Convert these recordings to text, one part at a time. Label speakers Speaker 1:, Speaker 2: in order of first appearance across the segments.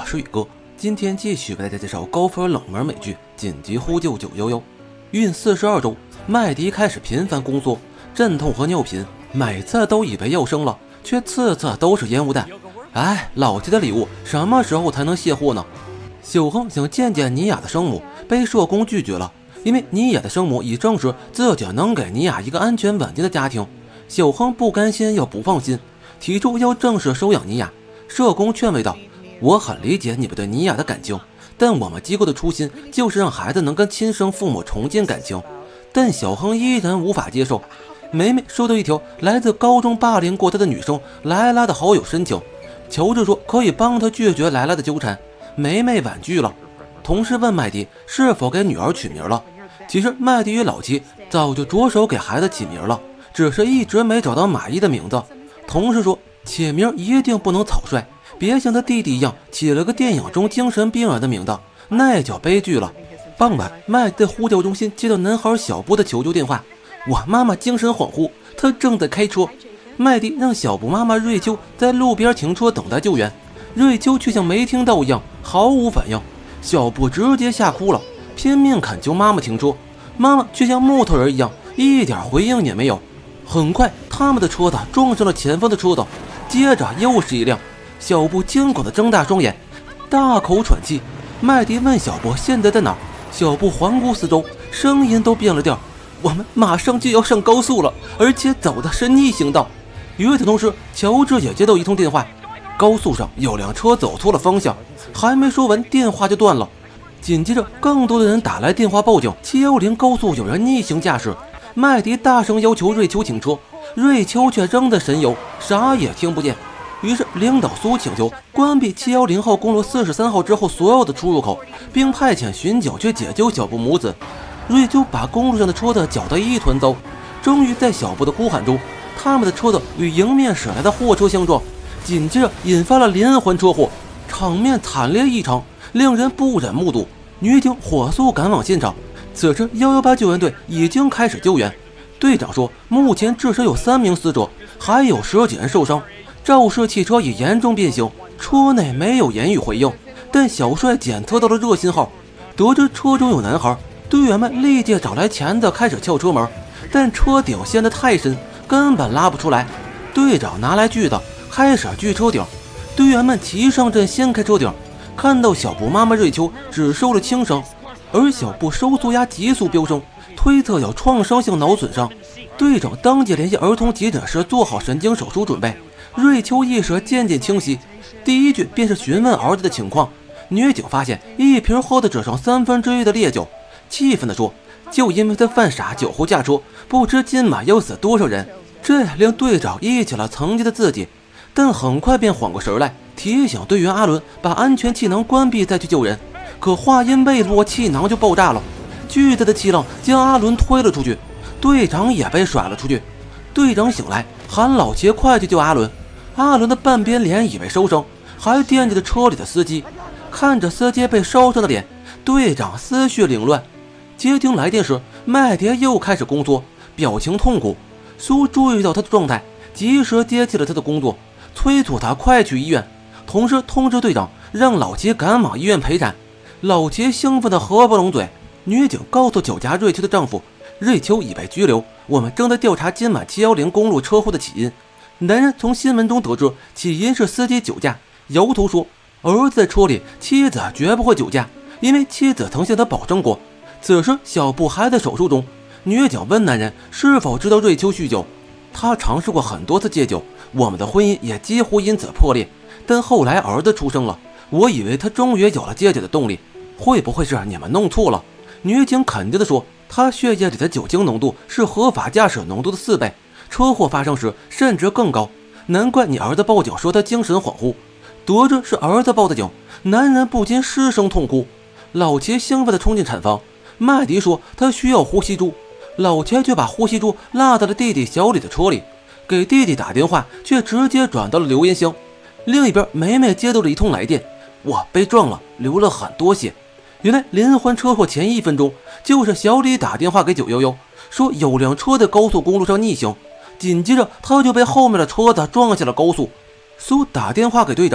Speaker 1: 是宇哥，今天继续为大家介绍高分冷门美剧《紧急呼救911》。孕42周，麦迪开始频繁宫缩，阵痛和尿频，每次都以为要生了，却次次都是烟雾弹。哎，老吉的礼物什么时候才能卸货呢？小亨想见见尼亚的生母，被社工拒绝了，因为尼亚的生母已证实自己能给尼亚一个安全稳定的家庭。小亨不甘心又不放心，提出要正式收养尼亚。社工劝慰道：“我很理解你们对尼亚的感情，但我们机构的初心就是让孩子能跟亲生父母重建感情。”但小亨依然无法接受。梅梅收到一条来自高中霸凌过她的女生莱拉的好友申请，乔治说可以帮她拒绝莱拉的纠缠，梅梅婉拒了。同事问麦迪是否给女儿取名了，其实麦迪与老齐早就着手给孩子起名了，只是一直没找到满意的名字。同事说起名一定不能草率，别像他弟弟一样起了个电影中精神病人的名字，那叫悲剧了。傍晚，麦迪在呼叫中心接到男孩小布的求救电话：“我妈妈精神恍惚，她正在开车。”麦迪让小布妈妈瑞秋在路边停车等待救援，瑞秋却像没听到一样毫无反应。小布直接吓哭了，拼命恳求妈妈停车，妈妈却像木头人一样一点回应也没有。很快，他们的车子撞上了前方的车子，接着又是一辆。小布惊恐地睁大双眼，大口喘气。麦迪问小布现在在哪儿，小布环顾四周，声音都变了调：“我们马上就要上高速了，而且走的是逆行道。”与此同时，乔治也接到一通电话，高速上有辆车走错了方向。还没说完，电话就断了。紧接着，更多的人打来电话报警，710高速有人逆行驾驶。麦迪大声要求瑞秋停车，瑞秋却仍在神游，啥也听不见。于是领导苏请求关闭710号公路43号之后所有的出入口，并派遣巡警去解救小布母子。瑞秋把公路上的车子搅得一团糟，终于在小布的哭喊中，他们的车子与迎面驶来的货车相撞，紧接着引发了连环车祸，场面惨烈异常，令人不忍目睹。女警火速赶往现场，此时118救援队已经开始救援。队长说，目前至少有3名死者，还有10几人受伤。肇事汽车已严重变形，车内没有言语回应，但小帅检测到了热信号。得知车中有男孩，队员们立即找来钳子开始撬车门，但车顶陷得太深，根本拉不出来。队长拿来锯子开始锯车顶，队员们齐上阵掀开车顶，看到小布妈妈瑞秋只受了轻伤，而小布收缩压急速飙升，推测有创伤性脑损伤。队长当即联系儿童急诊室做好神经手术准备。瑞秋意识渐渐清晰，第一句便是询问儿子的情况。女警发现一瓶喝的只剩1/3的烈酒，气愤地说：“就因为他犯傻酒后驾车，不知今晚要死多少人。”这令队长忆起了曾经的自己，但很快便缓过神来，提醒队员阿伦把安全气囊关闭再去救人。可话音未落，气囊就爆炸了，巨大的气浪将阿伦推了出去，队长也被甩了出去。队长醒来喊老齐快去救阿伦。阿伦的半边脸已被烧伤，还惦记着车里的司机。看着司机被烧伤的脸，队长思绪凌乱。接听来电时，麦迪又开始宫缩，表情痛苦。苏注意到他的状态，及时接替了他的工作，催促他快去医院，同时通知队长让老齐赶往医院陪产。老齐兴奋得合不拢嘴。女警告诉酒家瑞秋的丈夫，瑞秋已被拘留，我们正在调查今晚710公路车祸的起因。男人从新闻中得知起因是司机酒驾，摇头说儿子在车里，妻子绝不会酒驾，因为妻子曾向他保证过。此时小布还在手术中。女警问男人是否知道瑞秋酗酒，他尝试过很多次戒酒，我们的婚姻也几乎因此破裂，但后来儿子出生了，我以为他终于有了戒酒的动力，会不会是你们弄错了？女警肯定地说，他血液里的酒精浓度是合法驾驶浓度的4倍，车祸发生时甚至更高，难怪你儿子报警说他精神恍惚。得知是儿子报的警，男人不禁失声痛哭。老齐兴奋地冲进产房，麦迪说他需要呼吸珠，老齐却把呼吸珠落在了弟弟小李的车里，给弟弟打电话却直接转到了留言箱。另一边，梅梅接到了一通来电：“我被撞了，流了很多血。”原来连环车祸前1分钟，就是小李打电话给911，说有辆车在高速公路上逆行，紧接着他就被后面的车子撞下了高速。苏打电话给队长，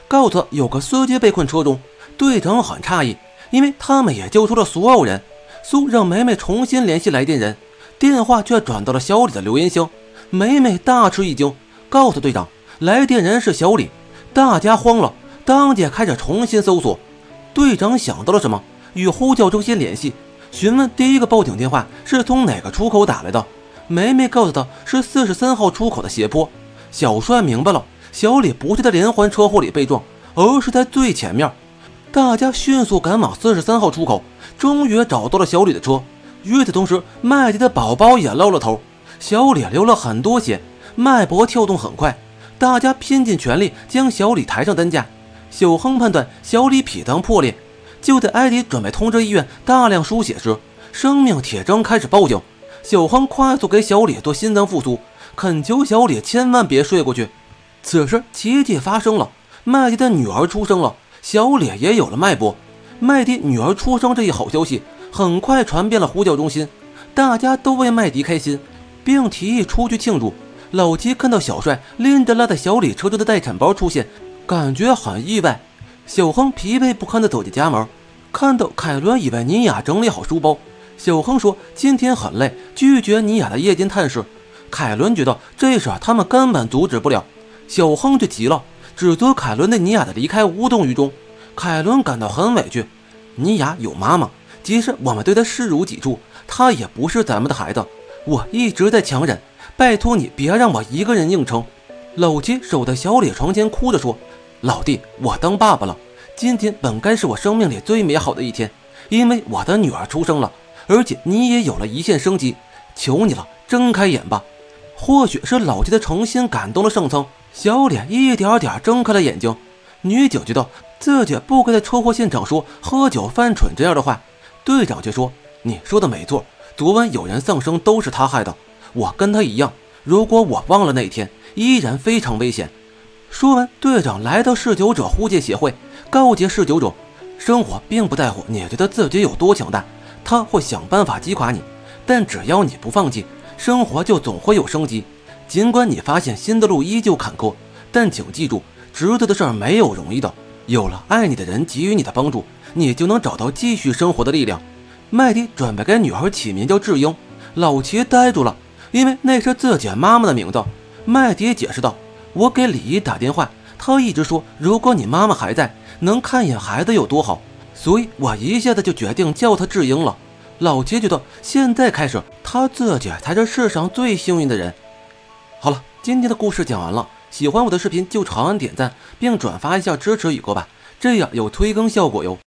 Speaker 1: 告诉他有个司机被困车中。队长很诧异，因为他们也救出了所有人。苏让梅梅重新联系来电人，电话却转到了小李的留言箱。梅梅大吃一惊，告诉队长来电人是小李。大家慌了，当即开始重新搜索。队长想到了什么，与呼叫中心联系，询问第一个报警电话是从哪个出口打来的。梅梅告诉他是43号出口的斜坡。小帅明白了，小李不是在连环车祸里被撞，而是在最前面。大家迅速赶往43号出口，终于找到了小李的车。与此同时，麦迪的宝宝也露了头。小李流了很多血，脉搏跳动很快。大家拼尽全力将小李抬上担架。小亨判断小李脾脏破裂。就在艾迪准备通知医院大量输血时，生命铁证开始报警。小亨快速给小李做心脏复苏，恳求小李千万别睡过去。此时奇迹发生了，麦迪的女儿出生了，小李也有了脉搏。麦迪女儿出生这一好消息很快传遍了呼叫中心，大家都为麦迪开心，并提议出去庆祝。老齐看到小帅拎着拉在小李车中的待产包出现，感觉很意外。小亨疲惫不堪地走进家门，看到凯伦已为妮雅整理好书包。小亨说今天很累，拒绝妮雅的夜间探视。凯伦觉得这事他们根本阻止不了，小亨就急了，指责凯伦对妮雅的离开无动于衷。凯伦感到很委屈，妮雅有妈妈，即使我们对她视如己出，她也不是咱们的孩子。我一直在强忍，拜托你别让我一个人硬撑。老齐守在小李床前哭着说，老弟，我当爸爸了，今天本该是我生命里最美好的一天，因为我的女儿出生了，而且你也有了一线生机，求你了，睁开眼吧。或许是老齐的诚心感动了上苍，小李一点点睁开了眼睛。女警觉得自己不该在车祸现场说喝酒犯蠢这样的话，队长却说，你说的没错，昨晚有人丧生都是他害的，我跟他一样，如果我忘了那一天，依然非常危险。说完，队长来到嗜酒者护戒协会，告诫嗜酒者，生活并不在乎你觉得自己有多强大，他会想办法击垮你，但只要你不放弃，生活就总会有生机。尽管你发现新的路依旧坎坷，但请记住，值得的事儿没有容易的，有了爱你的人给予你的帮助，你就能找到继续生活的力量。麦迪准备给女儿起名叫智英，老齐呆住了，因为那是自己妈妈的名字。麦迪解释道，我给李姨打电话，她一直说如果你妈妈还在，能看一眼孩子有多好，所以我一下子就决定叫她智英了。老齐觉得现在开始，他自己才是世上最幸运的人。好了，今天的故事讲完了，喜欢我的视频就长按点赞并转发一下支持宇哥吧，这样有催更效果哟。